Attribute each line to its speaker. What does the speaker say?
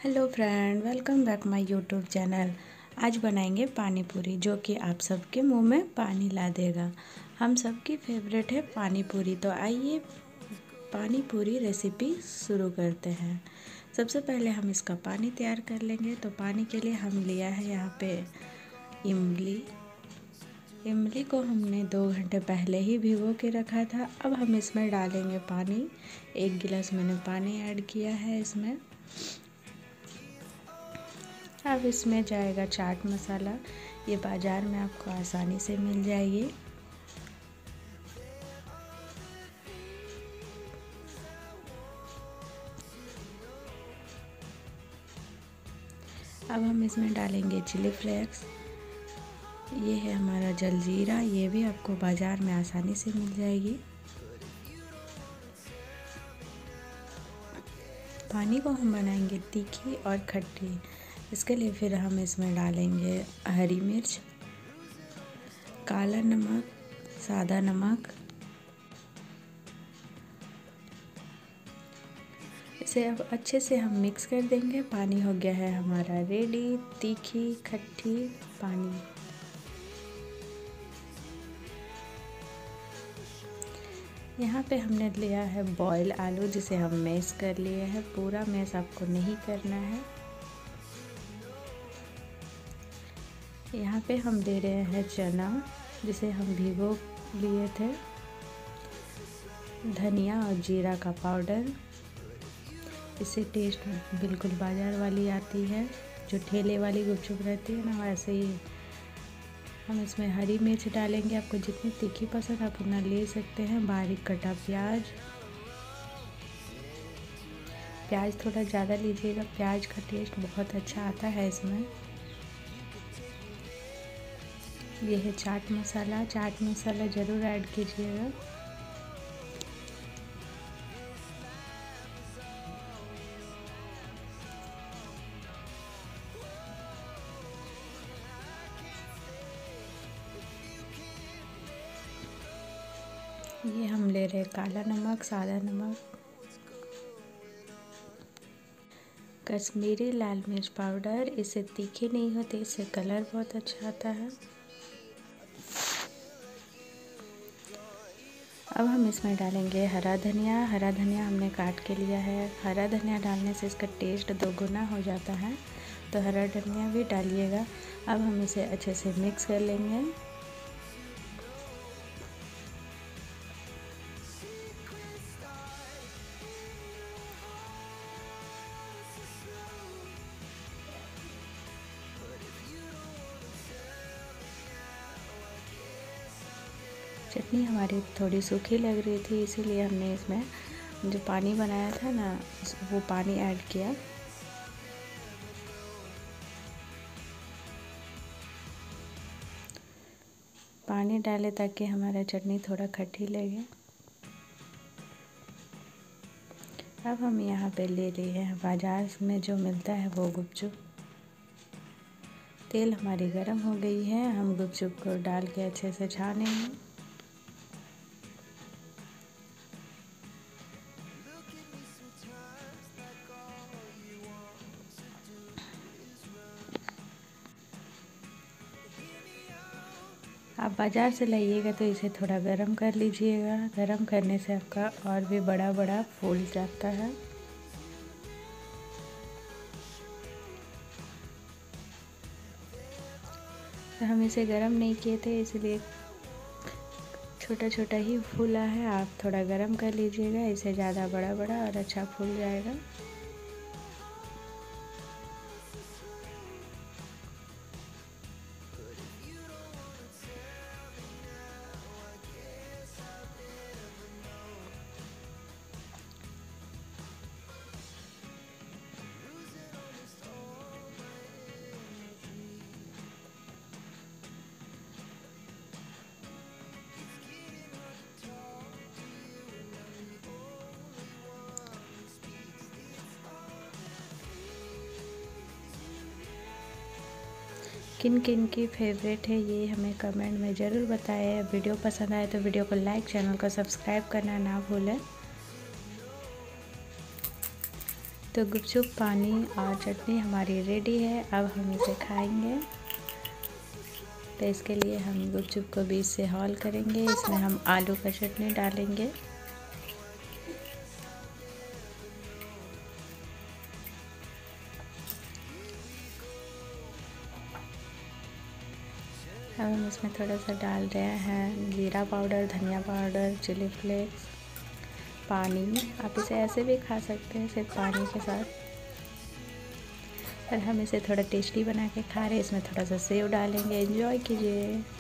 Speaker 1: Hello friend, welcome back my YouTube channel. आज बनाएंगे पानी पूरी जो कि आप सबके मुंह में पानी ला देगा। हम सबकी फेवरेट है पानी पूरी। तो आइए पानी पूरी रेसिपी शुरू करते हैं। सबसे पहले हम इसका पानी तैयार कर लेंगे। तो पानी के लिए हम लिया है यहाँ पे इमली को हमने 2 घंटे पहले ही भिगो के रखा था। अब हम इसमें डालेंगे पानी। 1 गिलास मैंने पानी ऐड किया है इसमें। अब इसमें जाएगा चाट मसाला। ये बाज़ार में आपको आसानी से मिल जाएगी। अब हम इसमें डालेंगे चिली फ्लेक्स। ये है हमारा जलजीरा, ये भी आपको बाज़ार में आसानी से मिल जाएगी। पानी को हम बनाएंगे तीखी और खट्टी। इसके लिए फिर हम इसमें डालेंगे हरी मिर्च, काला नमक, सादा नमक। इसे अब अच्छे से हम मिक्स कर देंगे। पानी हो गया है हमारा रेडी, तीखी खट्टी पानी। यहाँ पे हमने लिया है बॉयल आलू, जिसे हम मैश कर लिए हैं। पूरा मैश आपको नहीं करना है। यहाँ पे हम दे रहे हैं चना, जिसे हम भिगो लिए थे, धनिया और जीरा का पाउडर। इससे टेस्ट बिल्कुल बाज़ार वाली आती है, जो ठेले वाली गुपचुप रहती है ना, वैसे ही। हम इसमें हरी मिर्च डालेंगे। आपको जितनी तीखी पसंद आप उतना ले सकते हैं। बारीक कटा प्याज थोड़ा ज़्यादा लीजिएगा। प्याज का टेस्ट बहुत अच्छा आता है इसमें। ये है चाट मसाला। चाट मसाला ज़रूर ऐड कीजिएगा। ये हम ले रहे हैं काला नमक, सादा नमक, कश्मीरी लाल मिर्च पाउडर। इससे तीखे नहीं होते, इससे कलर बहुत अच्छा आता है। अब हम इसमें डालेंगे हरा धनिया। हरा धनिया हमने काट के लिया है। हरा धनिया डालने से इसका टेस्ट 2 गुना हो जाता है, तो हरा धनिया भी डालिएगा। अब हम इसे अच्छे से मिक्स कर लेंगे। चटनी हमारी थोड़ी सूखी लग रही थी, इसीलिए हमने इसमें जो पानी बनाया था ना, वो पानी ऐड किया। पानी डाले ताकि हमारा चटनी थोड़ा खट्टी लगे। अब हम यहाँ पे ले लिए हैं बाज़ार में जो मिलता है वो गुपचुप। तेल हमारी गर्म हो गई है। हम गुपचुप को डाल के अच्छे से छानेंगे। आप बाज़ार से लाइएगा तो इसे थोड़ा गरम कर लीजिएगा। गरम करने से आपका और भी बड़ा बड़ा फूल जाता है। तो हम इसे गरम नहीं किए थे, इसलिए छोटा छोटा ही फूला है। आप थोड़ा गरम कर लीजिएगा, इसे ज़्यादा बड़ा बड़ा और अच्छा फूल जाएगा। किन किन की फेवरेट है ये हमें कमेंट में ज़रूर बताएं। वीडियो पसंद आए तो वीडियो को लाइक, चैनल को सब्सक्राइब करना ना भूलें। तो गुपचुप, पानी और चटनी हमारी रेडी है। अब हम इसे खाएंगे। तो इसके लिए हम गुपचुप को बीच से हॉल करेंगे। इसमें हम आलू का चटनी डालेंगे। अब हम इसमें थोड़ा सा डाल रहे हैं जीरा पाउडर, धनिया पाउडर, चिली फ्लेक्स, पानी। आप इसे ऐसे भी खा सकते हैं सिर्फ पानी के साथ, और हम इसे थोड़ा टेस्टी बना के खा रहे हैं। इसमें थोड़ा सा सेव डालेंगे। एंजॉय कीजिए।